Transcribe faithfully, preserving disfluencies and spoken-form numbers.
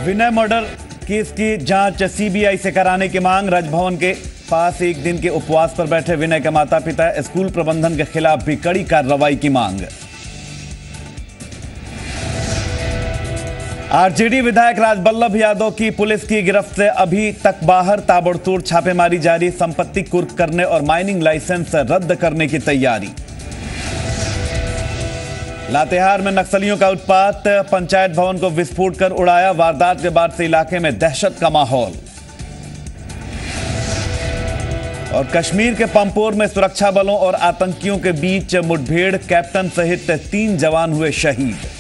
विनय murder case की जांच CBI से कराने की मांग। राज भवन के पास एक दिन के उपवास पर बैठे विनय के माता पिता, स्कूल प्रबंधन के खिलाफ भी कड़ी कार्रवाई की मांग। आरजेडी विधायक राज वल्लभ यादव की पुलिस की गिरफ्त से अभी तक बाहर, ताबड़तोड़ छापेमारी जारी। संपत्ति कुर्क करने और माइनिंग लाइसेंस रद्द करने की तैयारी। लातेहार में नक्सलियों का उत्पात, पंचायत भवन को विस्फोट कर उड़ाया। वारदात के बाद से इलाके में दहशत का माहौल। और कश्मीर के पंपोर में सुरक्षा बलों और आतंकियों के बीच मुठभेड़, कैप्टन सहित तीन जवान हुए शहीद।